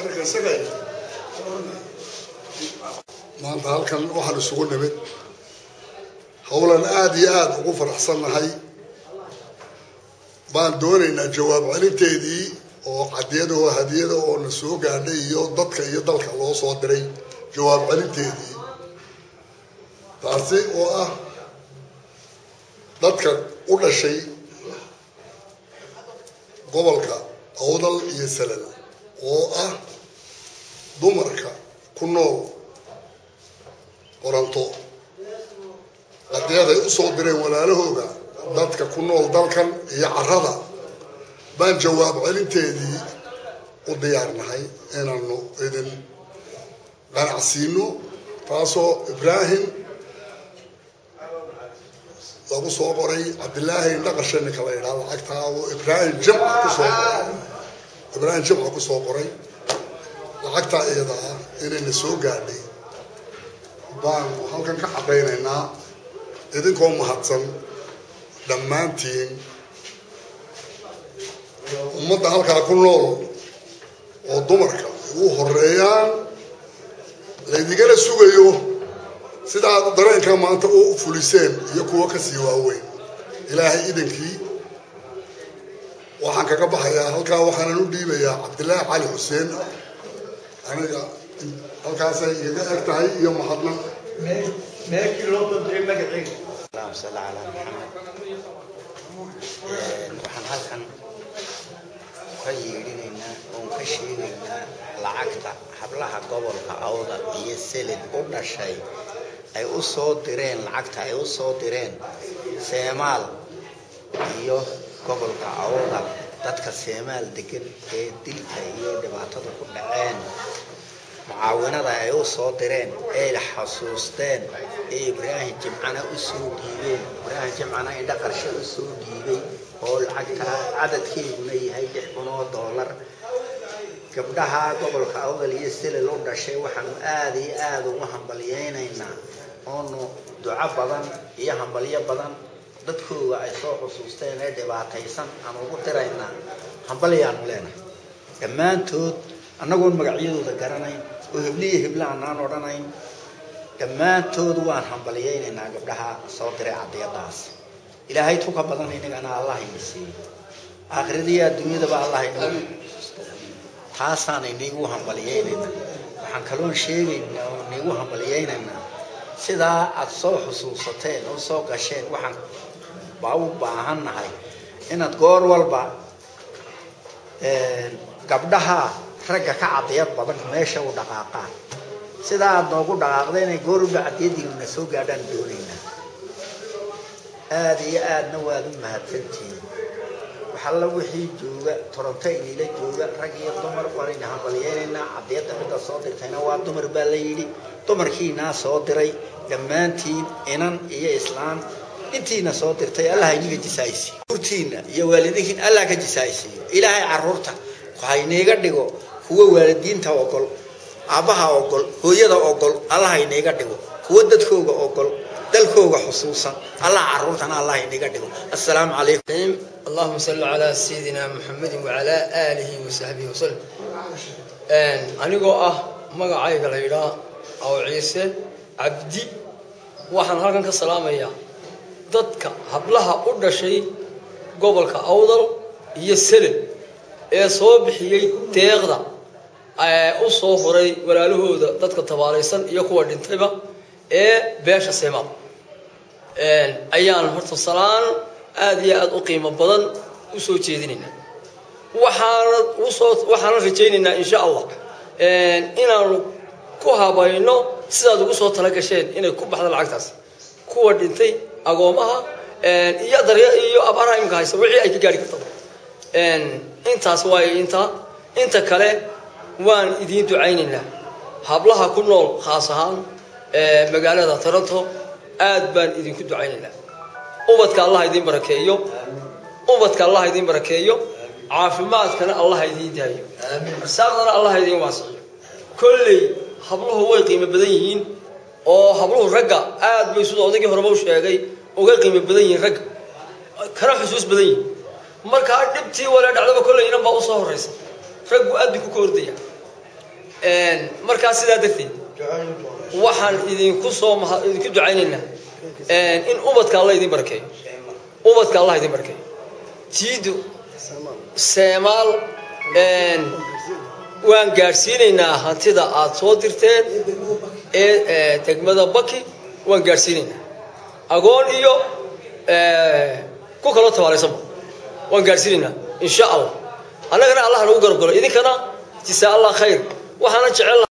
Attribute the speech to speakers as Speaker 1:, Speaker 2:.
Speaker 1: maanta halkan waxaan isugu nimid howlan aad iyo aad ugu faraxsannahay baan doonaynaa jawaab celinteedii oo cadiyada oo hadiyada oo na soo gaadhay iyo dadka iyo dalka loo soo diray jawaab celinteedii taasi oo ah dadka u dhashay gobolka Awdal iyo Salal oo ah dumarka ku nool Qoranto hadiyada u soo direen walaalahooda dadka ku nool dalkan iyo carrada baan jawaab celinteedii u diyaarnahay inaanu idin ganacsiino taasoo Ibrahim lagu soo qoray Cabdillaahi Naqashani kala yiraahdo lacagtaa oo Ibrahim Jimca ku soo qoray lacagtaa iyada ah inay soo gaadhay baan halkan ka cadaynaynaa idinkoo mahadsan dhammaantiin ummadda halkaa ku nool oo dumarka ugu horeeyaan laydinala sugayo sidaa dareenka maanta u fuliseen iyo kuwa ka sii waaweyn ilaahay idinkii waxaan kaga baxayaa halkaa waxaan u dhiibayaa Cabdillaahi Cali Xuseen aniga halkaasay iga eg tahay iyo mahadnaq
Speaker 2: meekii loo doonay magaciisa salaam salaam waxaan halkan ka yeedhinaynaa oo ka sheegaynaa lacagta hablaha gobolka Awdal iyo Salal u dhashay ay u soo direen lacagta ay u soo direen Seemaal iyo gobolka Awdal dadka Seemaal degan ee dilka iyo dhibaatada ku dhaceen mucaawinada ay u soo direen ee xasuusteen Ibrahim Jimcana u soo dhiibeen Ibrahim Jimcana inda qarsho u soo dhiibay oo lacagta cadadkeeduna yahay $6,000 gabdhaha gobolka Awdal iyo Salal u dhashay waxaan aad iyo aad ugu hambaliyeynaynaa oo duco badan iyo hambaliyo badan dadkooda ay soo xusuusteen ee dhibaataysan aan ugu tiraynaa hambaliyaan leenahay dhammaantood annagoon magacyadooda garanayn oo hebliye heblaan aan odhanayn dhammaantood waan hambaliyeynaynaa gabdhaha soo diray cadiyadaas ilaahay tuka badan inagana Allah insiiyo aakhiradiya dunyadaba Allah inoo taasaan inagu hambaliyeynaynaa waxaan kaloon sheegaynaa oo inagu hambaliyeynaynaa sidaa aad soo xusuusateen oo soo gasheen waxaan u baahannahay inaad goor walba gabdhaha ragga ka cadiyad badan meesha u dhaqaaqaan sidaa aad noogu dhaqaaqdeen ay goor walba cadiyadiina soo gaadhaan doonaynaa aad iyo aadna waad u mahadsantihiin waxalla wixii jooga Toronto inila jooga rag iyo dumar qorina hambalyeynayna cadiyada midda soo dirtayna waa dumar baa la yiri dumarkiina soo diray dhammaantiin inan iyo islaam intiina soo dirtay Allah inaga jisaaysi urtiina iyo waalidiin Allah ka jisaaysi ilaahay carruurta waxay neega dhigo kuwa waalidiinta ogol aabaha ogol hooyada ogol Allah inaga dhigo kuwa dadkooga ogol dalkooga xusuusan Allah carruurtana Allah inaga dhigo assalaamu alaykum
Speaker 3: اللهم صل على سيدنا محمد وعلى آله وصحبه وسلم أنيقو مقعيق ليرا أو عيسى عبدي وحن هركن كسلامية ضدك هبلها قد شيء قبلك أوضل يسلم صوبحي تيغدا أصوفري ولا له ضدك تباريسن يقوى دنتبه باش السماء أيان هرت الصلاة aad iyo aad u qiimo badan u soo jeedinayna waxaan rajaynaynaa insha Allah inaanu ku habayno sidaad ugu soo tala gasheen inay ku baxdo lacagtaas kuwa dhintay agoomaha iyo daryeer iyo abaaraha imka haysa wixii ay ka gaari karto intaas waa inta kale waan idin ducaynaynaa hablaha ku nool khaas ahaan magaalada Toronto aad baan idinku ducaynaynaa ubadka Allah idin barakeeyo ubadka Allah idin barakeeyo caafimaadkana Allah idin daayo saaqdana Allah idin waasiyo kulli habluhu way qiimo badan yihiin oo habluhu ragga aad bay soo odagii horeba u sheegay uga qiimo badan yihiin ragga kana xusuus badan yihiin marka dhibtii wala dhacdaba kulli inaan baa u soo horeysa raggu aad ku koordaya markaas sidaa darteed waxaan idinku ducaynaynaa in ubadka Allah idin barakeeyo ubadka Allah idin barakeeyo jiidu seemaal waan gaarsiinaynaa hantida aad soo dirteen ee degmada Baki waan gaarsiinaynaa agoon iyo ku kala tawaalaysan waan gaarsiinaynaa insha Allah annagana Allah nagu garab galo idinkana jisa Allah khayr waxaana jecel